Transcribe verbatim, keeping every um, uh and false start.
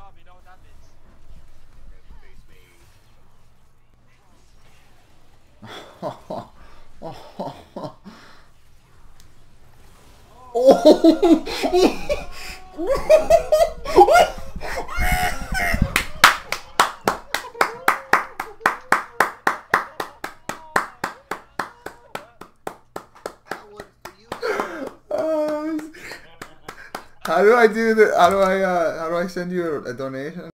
Oh. How do I do the? How do I? Uh, how do I send you a, a donation?